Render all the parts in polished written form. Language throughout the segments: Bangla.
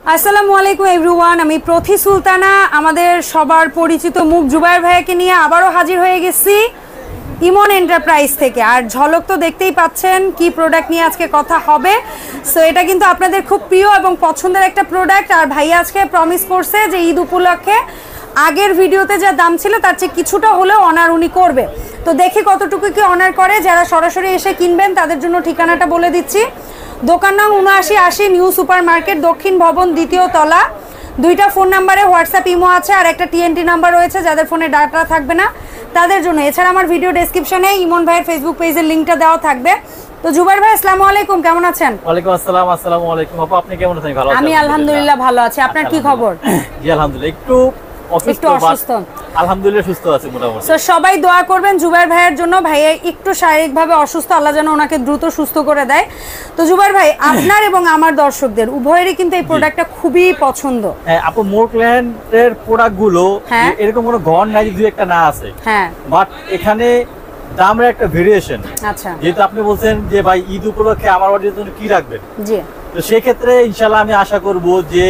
আসসালামু আলাইকুম এভরিওয়ান, আমি প্রথি সুলতানা আমাদের সবার পরিচিত মুখ জুবায়ের ভাইয়াকে নিয়ে আবারও হাজির হয়ে গেছি ইমন এন্টারপ্রাইজ থেকে। আর ঝলক তো দেখতেই পাচ্ছেন কি প্রোডাক্ট নিয়ে আজকে কথা হবে। সো এটা কিন্তু আপনাদের খুব প্রিয় এবং পছন্দের একটা প্রোডাক্ট। আর ভাইয়া আজকে প্রমিস করছে যে ঈদ উপলক্ষে আগের ভিডিওতে যা দাম ছিল তার চেয়ে কিছুটা হলেও অনার উনি করবে। তো দেখি কতটুকু কি অনার করে। যারা সরাসরি এসে কিনবেন তাদের জন্য ঠিকানাটা বলে দিচ্ছি। দোকান নং ৭৯৮০ নিউ সুপার মার্কেট, দক্ষিণ ভবন, দ্বিতীয় তলা। দুইটা ফোন নাম্বারে হোয়াটসঅ্যাপ ইমো আছে আর একটা টিএনটি নাম্বার রয়েছে যাদের ফোনে ডাটা থাকবে না তাদের জন্য। এছাড়া আমার ভিডিও ডেসক্রিপশনে ইমন ভাইয়ের ফেসবুক পেজের লিঙ্কটা দেওয়া থাকবে। তো জুবায়ের ভাই আসসালামু আলাইকুম, কেমন আছেন? ওয়ালাইকুম আসসালাম। আসসালামু আলাইকুম আপু, আপনি কেমন আছেন? ভালো আছেন? আমি আলহামদুলিল্লাহ ভালো আছি। আপনার কি খবর? জি আলহামদুলিল্লাহ, একটু অসুস্থ। আলহামদুলিল্লাহ সুস্থ আছি মোটামুটি। তো সবাই দোয়া করবেন জুবায়ের ভাইয়ের জন্য। ভাইয়া একটু শারীরিকভাবে অসুস্থ, আল্লাহ যেন ওনাকে দ্রুত সুস্থ করে দেয়। তো জুবায়ের ভাই, আপনার এবং আমার দর্শকদের উভয়েরই কিন্তু এই প্রোডাক্টটা খুবই পছন্দ। হ্যাঁ আপু, মোরক্ল্যান্ডের প্রোডাক্টগুলো এরকম কোনো ঘর নাই দুই একটা না আছে। হ্যাঁ, বাট এখানে দামের একটা ভেরিয়েশন। আচ্ছা, যেহেতু আপনি বলছেন যে ভাই ঈদ উপলক্ষে আমার অর্ডারের জন্য কি রাখবেন, জি, তো সেই ক্ষেত্রে ইনশাআল্লাহ আমি আশা করব যে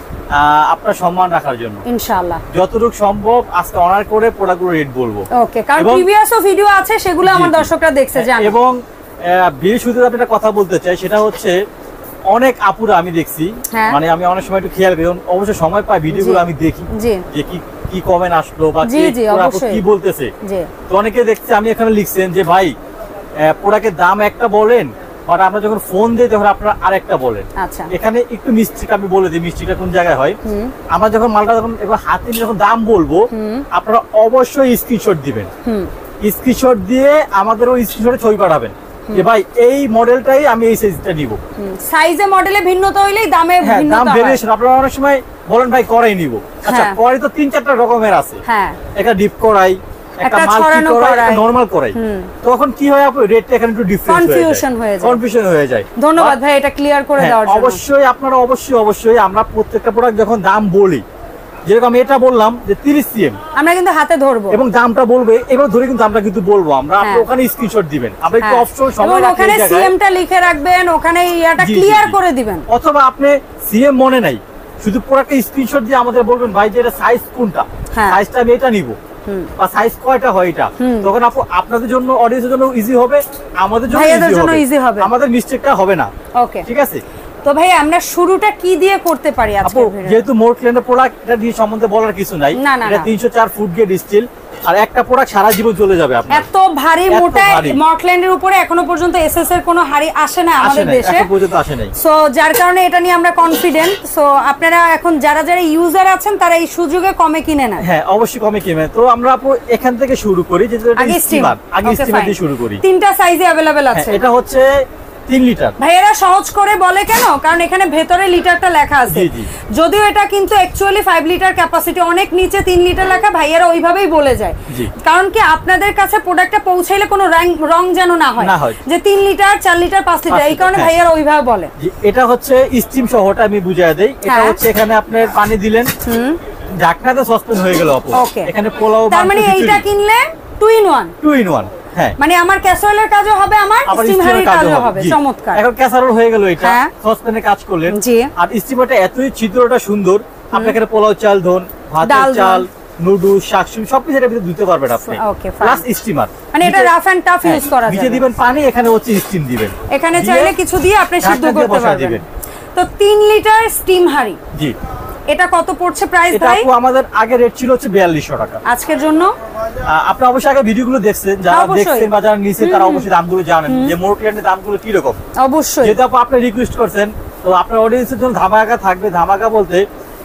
আপনার সম্মান রাখার জন্য ইনশাআল্লাহ যতটুকু সম্ভব আজকে অনার করে প্রোডাক্টগুলো রেট বলবো। ওকে, কারণ প্রিভিয়াসও ভিডিও আছে সেগুলো আমার দর্শকরা দেখছে জানেন। এবং বৃহস্পতিবার আমি একটা কথা বলতে চাই, সেটা হচ্ছে অনেক আপুরা আমি দেখছি, মানে আমি অনেক সময় একটু খেয়াল করি, অবশ্যই সময় পাই ভিডিওগুলো আমি দেখি যে কি কমেন্ট আসলো বা কি বলতেছে। তো অনেকে দেখছি আমি এখানে লিখছেন যে ভাই প্রোডাক্টের দাম একটা বলেন, বাট আমরা যখন ফোন দিই তখন আপনারা আরেকটা বলেন। এখানে একটু মিস্টেক আমি বলে দিই, মিস্টেকটা কোন জায়গায় হয়। আমরা যখন মালটা যখন এবার হাতে নিয়ে যখন দাম বলবো, আপনারা অবশ্যই স্ক্রিনশট দিবেন। স্ক্রিনশট দিয়ে আমাদের ওই স্ক্রিনশটে ছবি পাঠাবেন যে ভাই এই মডেলটাই আমি এই সাইজটা নিব। সাইজে মডেলে ভিন্নতা হইলেই দামে ভিন্নতা হয়। দাম ভেরিয়েশন আপনারা অনেক সময় বলেন ভাই করাই নিব। আচ্ছা, করাই তো ৩-৪টা রকমের আছে। একটা ডিপ করাই, একটা মাল্টি করাই, নরমাল করাই। তখন কি হয় আপু, রেটটা এখানে একটু ডিফারেন্স কনফিউশন হয়ে যায়। ধন্যবাদ ভাই এটা ক্লিয়ার করে দেওয়ার জন্য। অবশ্যই আপনারা অবশ্যই আমরা প্রত্যেকটা প্রোডাক্ট যখন দাম বলি, যেরকম আমি এটা বললাম যে 30 সিএম, আমরা কিন্তু হাতে ধরবো এবং দামটা বলবে, এবার ধরে কিন্তু আমরা কিন্তু বলবো আমরা, আপনি ওখানে স্ক্রিনশট দিবেন, আমরা একটু অপশন সময় রাখতে ওখানে সিএমটা লিখে রাখবেন, ওখানে ইয়াটা ক্লিয়ার করে দিবেন। অথবা আপনি সিএম মনে নাই, শুধু পুরোটা স্ক্রিনশট দিয়ে আমাদের বলবেন ভাই যে এটা সাইজ কোনটা, সাইজটা আমি এটা নিব বা সাইজ কয়টা হয় এটা, তখন আপনাদের জন্য অডিয়েন্সের জন্য ইজি হবে, আমাদের জন্য ইজি হবে, আমাদের মিস্টেকটা হবে না। ওকে, ঠিক আছে। তো ভাই আমরা শুরুটা কি দিয়ে করতে পারি আজকে? যেহেতু মোরক্ল্যান্ডের প্রোডাক্ট, এটা দিয়ে সম্বন্ধে বলার কিছু নাই। এটা 304 ফুট গেট স্টিল, আর একটা প্রোডাক্ট সারা জীবন চলে যাবে আপনার। এত ভারী মোটা মোরক্ল্যান্ডের উপরে এখনো পর্যন্ত এসএস এর কোনো হাড়ি আসে না আমাদের দেশে, এখনো পর্যন্ত আসে নাই। সো যার কারণে এটা নিয়ে আমরা কনফিডেন্ট। সো আপনারা এখন যারা ইউজার আছেন তারা এই সুযোগে কমে কিনে নেন। হ্যাঁ অবশ্যই কমে কিনে। তো আমরা আপু এখান থেকে শুরু করি, যে আগে স্টিমার দিয়ে শুরু করি। তিনটা সাইজে अवेलेबल আছে। এটা হচ্ছে 3 লিটার। ভাইয়েরা সহজ করে বলে কেন, কারণ এখানে ভেতরে লিটারটা লেখা আছে। যদিও এটা কিন্তু অ্যাকচুয়ালি 5 লিটার ক্যাপাসিটি, অনেক নিচে 3 লিটার লেখা, ভাইয়েরা ওইভাবেই বলে যায়। কারণ কি আপনাদের কাছে প্রোডাক্টটা পৌঁছাইলে কোনো রং যেন না হয় যে 3 লিটার 4 লিটার 5 লিটার, এই কারণে ভাইয়েরা ওইভাবে বলে। এটা হচ্ছে স্টিম সহটা আমি বুঝিয়ে দেই। এটা হচ্ছে এখানে আপনি পানি দিলেন, ঢাকনাতে সসপেন হয়ে গেল আপু। এখানে পোলাও, তার মানে এইটা কিনলে 2 in 1। হ্যাঁ, মানে আমার ক্যাসারোলের কাজও হবে, আমার স্টিমারের কাজও হবে। চমৎকার। এখন ক্যাসারোল হয়ে গেল, এটা সসপ্যানে কাজ করলেন। আর স্টিমারটা এতই ছিদ্রটা সুন্দর, আপনি এখানে পোলাও চাল ধন, ভাতের চাল, নুডলস, শাকসবজি সবকিছু এর ভিতরে দিতে পারবেন আপনি। প্লাস স্টিমার, মানে এটা রাফ এন্ড টাফ ইউজ করা যায়। নিচে দিবেন পানি, এখানে হচ্ছে স্টিম দিবেন, এখানে চাইলে কিছু দিয়ে আপনি সিদ্ধ করতে পারবেন। তো 3 লিটার স্টিম হাঁড়ি, জি, এটা কত পড়ছে প্রাইস ভাই? এটা আমাদের আগে রেট ছিল হচ্ছে 4200 টাকা। আজকের জন্য আপনি অবশ্যই আগে ভিডিওগুলো দেখছেন, যারা দেখছেন বা যারা নিছেন তারা অবশ্যই দামগুলো জানেন যে মোরক্ল্যান্ডের দামগুলো কি রকম। অবশ্যই, যেটা আপনি রিকোয়েস্ট করছেন, তো আপনার অডিয়েন্সের জন্য ধামাকা থাকবে। ধামাকা বলতে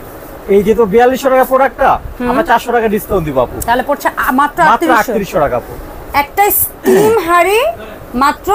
এই যে তো 4200 টাকা প্রোডাক্টটা, আমরা 400 টাকা ডিসকাউন্ট দিব আপু, তাহলে পড়ছে মাত্র 3800 টাকা আপু। একটা স্টিম হাঁড়ি মাত্র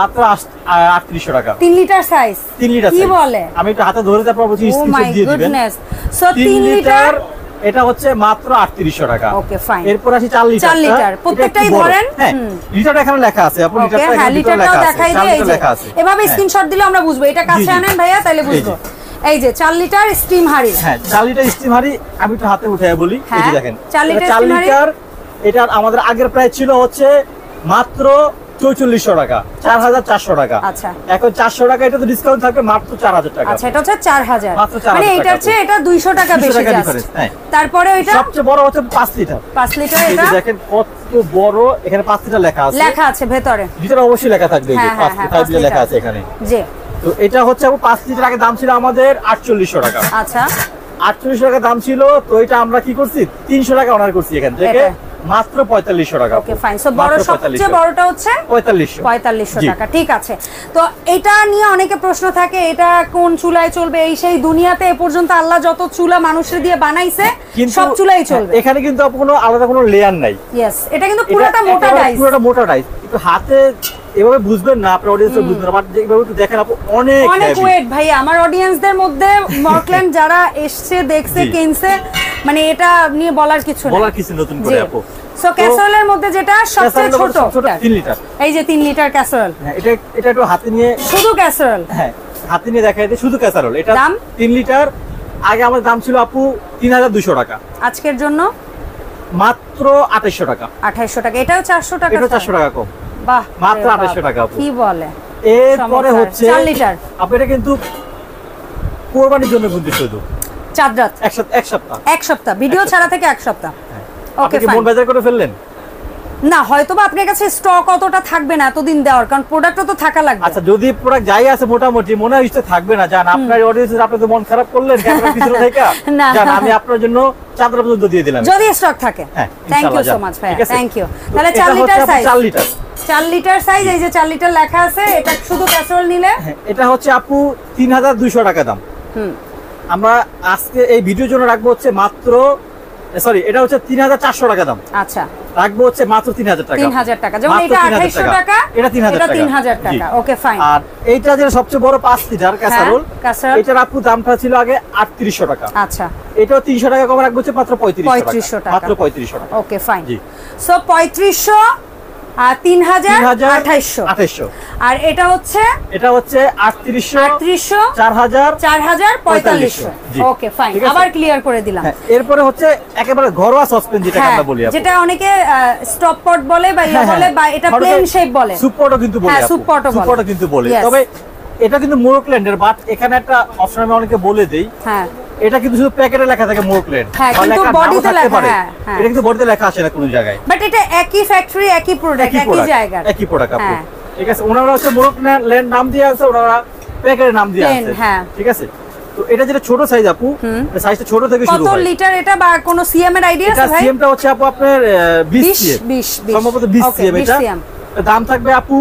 3800 টাকা, 3 লিটার সাইজ। 3 লিটার কি বলে, আমি একটু হাতে ধরে তারপর বলছি স্ক্রিনশট দিয়ে দিবেন। সো 3 লিটার এটা হচ্ছে মাত্র 3800 টাকা। Okay fine. এরপর আসি 4 লিটার। 4 লিটার প্রত্যেকটাই ধরেন। হ্যাঁ, লিটারটা এখানে লেখা আছে আপু, লিটারটা এখানে দেখাই দিয়ে এই যে এভাবে স্ক্রিনশট দিলে আমরা বুঝবো। এটা কাছে আনেন ভাইয়া, তাহলে বুঝবো। এই যে 4 লিটার স্টিম হাঁড়ি। হ্যাঁ, 4 লিটার স্টিম হাঁড়ি আমি একটু হাতে উঠায় বলি। এই যে দেখেন 4 লিটার, এটার আমাদের আগের প্রাইস ছিল হচ্ছে মাত্র 4400 টাকা, 4400 টাকা। আচ্ছা, এখন 400 টাকা এটা তো ডিসকাউন্ট থাকবে মাত্র 4000 টাকা। আচ্ছা, এটা হচ্ছে 4000, মাত্র 4000 মানে এটার চেয়ে এটা 200 টাকা বেশি জাস্ট। তারপরে এটা সবচেয়ে বড় হচ্ছে 5 লিটার। 5 লিটার, এটা দেখেন কত বড়, এখানে 5 লিটার লেখা আছে। লেখা আছে ভিতরে, ভিতরে অবশ্যই লেখা থাকবে, এই যে 5 লিটার লেখা আছে এখানে। জি। তো এটা হচ্ছে 5 লিটার, আগে দাম ছিল আমাদের 4800 টাকা। আচ্ছা, 4800 টাকা দাম ছিল, তো এটা আমরা কি করছি 300 টাকা অনার করছি এখান থেকে, মাত্র 4500 টাকা। Okay fine. সো বড়, সবচেয়ে বড়টা হচ্ছে 4500 টাকা। ঠিক আছে। তো এটা নিয়ে অনেকে প্রশ্ন থাকে, এটা কোন চুলায় চলবে, এই সেই দুনিয়াতে এ পর্যন্ত আল্লাহ যত চুলা মানুষের দিয়ে বানাইছে সব চুলাই চলবে। এখানে কিন্তু কোনো আলাদা কোনো লেয়ার নাই। यस, এটা কিন্তু পুরোটা মোটা ডাইস, পুরোটা মোটা ডাইস। একটু হাতে এভাবে বুঝবেন না, আপনার অডিয়েন্স বুঝবেন না, বাট যেভাবে একটু দেখেন আপু অনেক ওয়েট ভাই। আমার অডিয়েন্সদের মধ্যে মর্কল্যান্ড যারা এসছে, দেখছে, কিনছে, মানে এটা নিয়ে বলার কিছু নতুন করে আপু। সো ক্যাসারোলের মধ্যে যেটা সবচেয়ে ছোট 3 লিটার, এই যে 3 লিটার ক্যাসারোল। এটা একটু হাতে নিয়ে, শুধু ক্যাসারোল, হ্যাঁ হাতে নিয়ে দেখাই দিই, শুধু ক্যাসারোল। এটা দাম 3 লিটার, আগে আমাদের দাম ছিল আপু 3200 টাকা, আজকের জন্য মাত্র 2800 টাকা। 2800 টাকা, এটাও 400 টাকা, এটা 400 টাকা কম। বাহ, মাত্র 2800 টাকা আপু। কি বলে। এরপরে হচ্ছে 4 লিটার। আপু এটা কিন্তু কুরবানির জন্য কিন্তু শুধু চাঁদরাত এক সপ্তাহ ভিডিও ছাড়া থেকে 1 সপ্তাহ। Okay fine. মন বাজার করে ফেললেন না, হয়তোবা আপনার কাছে স্টক অতটা থাকবে না এতদিন দেওয়ার, কারণ প্রোডাক্টও তো থাকা লাগবে। আচ্ছা, যদি প্রোডাক্ট যাই আছে মোটামুটি মনে হয় থাকবে না, জান আপনার অডিয়েন্স আপনি তো মন খারাপ করলেন ক্যামেরা পিছনে থেকে, জান আমি আপনার জন্য চাদর পর্যন্ত দিয়ে দিলাম যদি স্টক থাকে। থ্যাংক ইউ সো মাচ ভাই, থ্যাংক ইউ। তাহলে 4 লিটার সাইজ, 4 লিটার সাইজ, এই যে 4 লিটার লেখা আছে, এটা শুধু ক্যাসারোল নিলে এটা হচ্ছে আপু 3200 টাকা দাম। আমরা আজকে এই ভিডিওর জন্য রাখবো হচ্ছে মাত্র, সরি এটা হচ্ছে 3400 টাকা দাম। আচ্ছা, রাখবো হচ্ছে মাত্র 3000 টাকা। 3000 টাকা, যেমন এটা 2800 টাকা, এটা 3000 টাকা। Okay fine. আর এইটা যে সবচেয়ে বড় 5 লিটার ক্যাসারোল, এটার আপু দামটা ছিল আগে 3800 টাকা। আচ্ছা, এটাও 300 টাকা কম রাখবো হচ্ছে মাত্র 3500 টাকা, মাত্র 3500 টাকা। Okay fine. সো 3500 আর 2800, আর এটা হচ্ছে 3800 4000 4500। ওকে ফাইন, আবার ক্লিয়ার করে দিলাম। এরপরে হচ্ছে একেবারে ঘরোয়া সসপেন যেটা আমরা বলি, যেটা অনেকে স্টপ পট বলে বা ইয়া বলে, বা এটা প্লেন শেপ বলে, সুপ পটও কিন্তু বলে, সুপ পটও কিন্তু বলে। তবে এটা কিন্তু মোরোক্ল্যান্ডের, বাট এখানে একটা অপশন আমি অনেকে বলে দেই, হ্যাঁ এটা কিন্তু শুধু প্যাকেটে লেখা থাকে মোরোক্ল্যান্ড, কিন্তু বডিতে লেখা, এটা কিন্তু বডিতে লেখা আসে না কোনো জায়গায়, বাট এটা একই ফ্যাক্টরি, একই প্রোডাক্ট, একই জায়গা, একই প্রোডাক্ট আপু। ঠিক আছে, ওনারা হচ্ছে মোরোক্ল্যান্ড নাম দিয়ে আছে, ওনারা প্যাকেটের নাম দিয়ে আছে। ঠিক আছে, তো এটা যেটা ছোট সাইজ আপু, সাইজটা ছোট থেকে শুরু হয়। কত লিটার এটা, বা কোন সিএম এর আইডিয়া আছে ভাই? সিএমটা হচ্ছে আপু আপনার 20 সিএম, সম্ভবত 20 সিএম। এটা দাম থাকবে আপু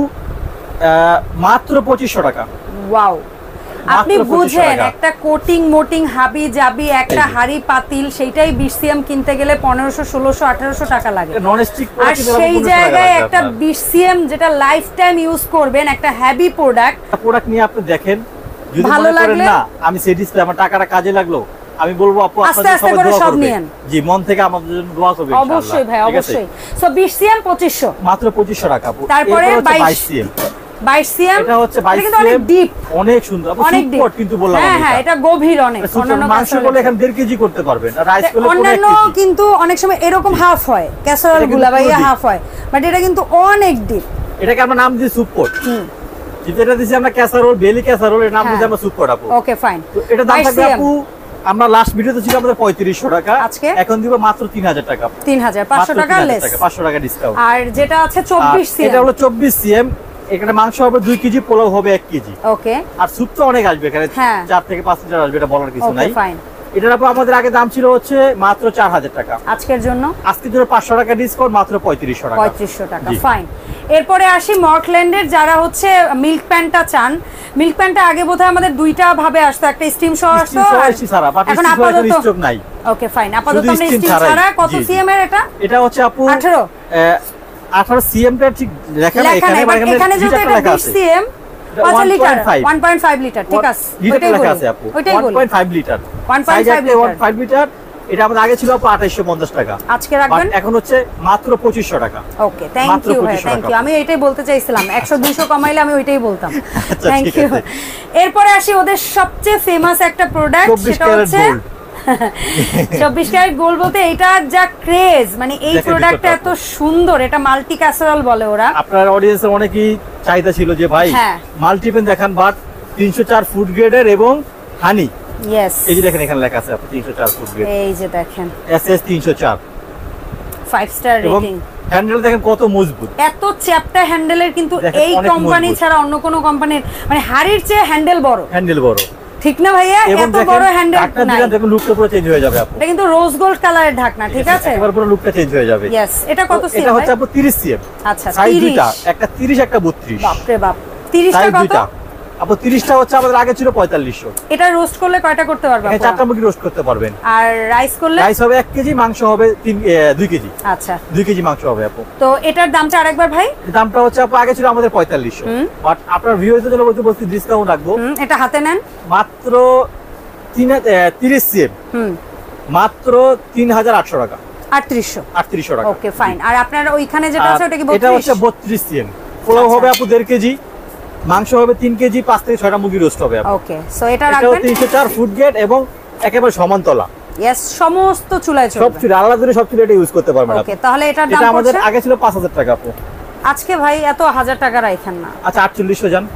মাত্র 2500 টাকা। ওয়াও, আপনি বুঝেন একটা কোটিং মোটিং হাবি জাবি একটা হাড়ি পাতিল, সেইটাই 20 সিএম কিনতে গেলে 1500 1600 1800 টাকা লাগে। আর সেই জায়গায় একটা 20 সিএম যেটা লাইফ টাইম ইউজ করবেন, একটা হেভি প্রোডাক্ট নিয়ে আপনি দেখেন, যদি ভালো লাগলে না আমি স্যাটিসফাই, আমার টাকাটা কাজে লাগলো, আমি বলবো আপু আপনাদের সব নিয়েন, জি মন থেকে আমাদের জন্য দোয়া করবেন ইনশাআল্লাহ। অবশ্যই ভাই, অবশ্যই। সো 20 সিএম 2500, মাত্র 2500 টাকা আপু। তারপরে 22 সিএম, 22 সিএম, এটা হচ্ছে 22 সিএম, অনেক ডিপ, অনেক সুন্দর আপু, সুপার কিন্তু বললাম আমি। হ্যাঁ, এটা গভীর অনেক। অন্যান্য মাংস বলে এখানে 1.5 কেজি করতে পারবেন, আর রাইস বলে অন্যান্য কিন্তু অনেক সময় এরকম হাফ হয়, ক্যাসারোল গুলা বা ইয়া হাফ হয়, বাট এটা কিন্তু অনেক ডিপ। এটাকে আমরা নাম দিই সুপোর্ট, যেটা দিছি আমরা ক্যাসারোল, বেলি ক্যাসারোল, এর নাম দিছি আমরা সুপোর্ট আপু। Okay fine. তো এটা দাম থাকবে আপু, আমরা লাস্ট ভিডিওতে ছিল আমাদের 3500 টাকা, এখন দিব মাত্র 3000 টাকা, 3500 টাকা লেস, 500 টাকা ডিসকাউন্ট। আর যেটা আছে 24 সিএম, এটা হলো 24 সিএম, এখানে মাংস হবে 2 কেজি, পোলাও হবে 1 কেজি। ওকে, আর স্যুপ তো অনেক আসবে এখানে, 4 থেকে 5 লিটার আসবে, এটা বলার কিছু নাই। Okay fine. এটার আপু আমাদের আগে দাম ছিল হচ্ছে মাত্র 4000 টাকা, আজকের জন্য 500 টাকা ডিসকাউন্ট, মাত্র 3500 টাকা। 3500 টাকা, ফাইন। এরপরে আসি মর্কল্যান্ডের, যারা হচ্ছে মিল্ক প্যানটা চান। মিল্ক প্যানটা আগে বোধহয় আমাদের দুইটা ভাবে আসতো, একটা স্টিম সহ আসতো, এখন আপাতত স্টক নাই। ওকে ফাইন, আপাতত আমরা স্টিম ছাড়া। কত সিএম এর এটা? এটা হচ্ছে আপু 18 সিএম টা ঠিক লেখা নাই এখানে, যেটা এটা 20 সিএম 5 লিটার 1.5 লিটার, ঠিক আছে, ওইটাই লেখা আছে আপু, 1.5 লিটার, 1.5 লিটার। এটা আমাদের আগে ছিল আপু 2850 টাকা, আজকে রাখবেন, এখন হচ্ছে মাত্র 2500 টাকা। ওকে, থ্যাংক ইউ ভাই, থ্যাংক ইউ। আমি এটাই বলতে চাইছিলাম, 100 200 কমাইলে আমি ওইটাই বলতাম। Thank you. এরপরে আসি ওদের সবচেয়ে ফেমাস একটা প্রোডাক্ট, সেটা হচ্ছে 24 ক্যারেট গোল্ড বলতে এটার যা ক্রেজ, মানে এই প্রোডাক্টটা এত সুন্দর, এটা মাল্টি ক্যাসারোল বলে ওরা। আপনার অডিয়েন্সের অনেকই চাহিদা ছিল যে ভাই মাল্টি পেন দেখান, বাট 304 ফুড গ্রেডের এবং হানি। ইয়েস, এই যে দেখেন এখানে লেখা আছে 304 ফুড গ্রেড, এই যে দেখেন এসএস 304 5 স্টার রেটিং। হ্যান্ডেল দেখেন কত মজবুত, এত চ্যাপ্টা হ্যান্ডেলের, কিন্তু এই কোম্পানি ছাড়া অন্য কোন কোম্পানির মানে হাড়ির চেয়ে হ্যান্ডেল বড়, ঠিক না ভাইয়া? এত বড় হ্যান্ডেল নাই, দেখুন লুকটা পুরো চেঞ্জ হয়ে যাবে আপু। এটা কিন্তু রোজ গোল্ড কালারের ঢাকনা, ঠিক আছে? একবার পুরো লুকটা চেঞ্জ হয়ে যাবে। यस, এটা কত সিএম? এটা হচ্ছে আপু 30 সিএম। আচ্ছা, সাইজ দুইটা, একটা 30 একটা 32। বাপ রে বাপ, 30 টা কত? আপু 30 টা হচ্ছে আমাদের আগে ছিল 4500। এটা রোস্ট করলে কয়টা করতে পারবে আপু? 4টা মুরগি রোস্ট করতে পারবেন। আর রাইস করলে? রাইস হবে 1 কেজি, মাংস হবে 2 কেজি। আচ্ছা, 2 কেজি মাংস হবে আপু। তো এটার দামটা আরেকবার ভাই? দামটা হচ্ছে আপু আগে ছিল আমাদের 4500, বাট আপনার ভিউয়ারদের জন্য বলতে ডিসকাউন্ট রাখবো। এটা হাতে নেন, মাত্র 30 সিএম, মাত্র 3800 টাকা। 3800 টাকা। Okay fine. আর আপনার ওইখানে যেটা আছে ওটা কি 32? এটা হচ্ছে 32 সিএম। পোলাও হবে আপু 1.5 কেজি, মাংস হবে 3 কেজি, 5 থেকে 6টা মুরগি রোস্ট হবে আপু। ওকে, সো এটা রাখবেন। 304 ফুড গ্রেড এবং একেবারে সমানতলা। यस, সমস্ত চুলায় চলবে, সব চুলা আলাদা করে সব চুলা এটা ইউজ করতে পারবেন আপনি। ওকে, তাহলে এটার দাম এটা আমাদের কত? আগে ছিল 5000 টাকা আপু। আজকে ভাই এত 1000 টাকা রাখেন না। আচ্ছা 4800 যান।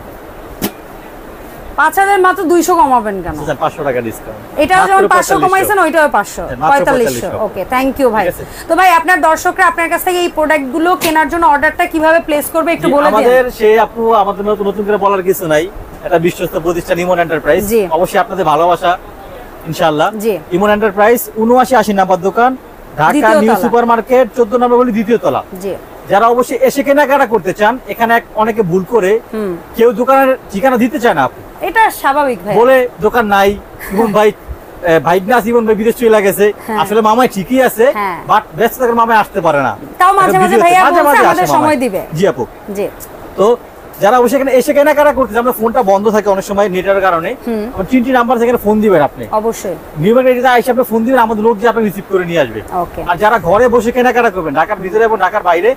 5000 মাত্র 200 কমাবেন কেন? আচ্ছা 500 টাকা ডিসকাউন্ট। এটাও যেমন 500 কমাইছেন, ওইটাও 500, 4500। ওকে, থ্যাংক ইউ ভাই। তো ভাই আপনার দর্শকরা আপনার কাছ থেকে এই প্রোডাক্টগুলো কেনার জন্য অর্ডারটা কিভাবে প্লেস করবে একটু বলে দিন। আমাদের সেই আপু আমাদের নতুন করে বলার কিছু নাই, এটা বিশ্বস্ত প্রতিষ্ঠান ইমন এন্টারপ্রাইজ। অবশ্যই আপনাদের ভালোবাসা ইনশাআল্লাহ। ইমন এন্টারপ্রাইজ 7980 নাম্বার দোকান, ঢাকা নিউ সুপারমার্কেট 14 নম্বর গলি, দ্বিতীয় তলা। জি, যারা অবশ্যই এসে কেনাকাটা করতে চান, এখানে অনেকে ভুল করে কেউ দোকানের ঠিকানা দিতে চায় না আপু, এটা স্বাভাবিক ভাই, বলে দোকান নাই, ইমন ভাই ভাইগনাস ইমন ভাই বিদেশ চলে গেছে। আসলে মামাই ঠিকই আছে, বাট ব্যস্ত থাকার মামাই আসতে পারে না, তাও মাঝে মাঝে ভাইয়া বলছে আমাদের সময় দিবে। জি আপু, জি। তো যারা অবশ্যই এখানে এসে কেনাকাটা করতে চান, আপনার ফোনটা বন্ধ থাকে অনেক সময় নেটের কারণে, আমার 3টি নাম্বার থেকে ফোন দিবেন আপনি, অবশ্যই নিউ মার্কেটে এসে আপনি ফোন দিবেন, আমাদের লোক যে আপনি রিসিভ করে নিয়ে আসবে। আর যারা ঘরে বসে কেনাকাটা করবেন ঢাকার ভিতরে এবং ঢাকার বাইরে,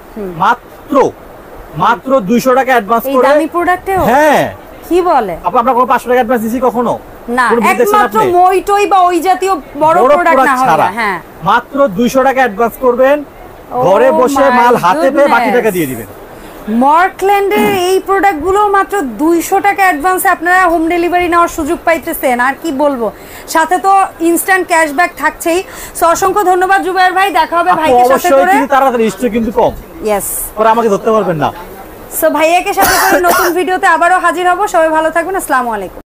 মাত্র 200 টাকা অ্যাডভান্স করে। এই দামি প্রোডাক্টেও? হ্যাঁ, কি বলে আপু, আমরা কোনো 500 টাকা অ্যাডভান্স দিছি কখনো না? একমাত্র মইটই বা ওই জাতীয় বড় প্রোডাক্ট না হলে, হ্যাঁ, মাত্র 200 টাকা অ্যাডভান্স করবেন, ঘরে বসে মাল হাতে পেয়ে বাকি টাকা দিয়ে দিবেন। মার্কল্যান্ডের এই প্রোডাক্টগুলো মাত্র 200 টাকা অ্যাডভান্সে আপনারা হোম ডেলিভারি নেওয়ার সুযোগ পাইতেছেন। আর কি বলবো, সাথে তো ইনস্ট্যান্ট ক্যাশব্যাক থাকছেই। সো অসংখ্য ধন্যবাদ জুবায়ের ভাই, দেখা হবে ভাইকে সাথে করে। অবশ্যই তাড়াতাড়ি, স্টক কিন্তু কম। ইয়েস, পরে আমাকে ধরতে পারবেন না। সো ভাইয়াকে সাথে করে নতুন ভিডিওতে আবারও হাজির হব। সবাই ভালো থাকবেন, আসসালামু আলাইকুম।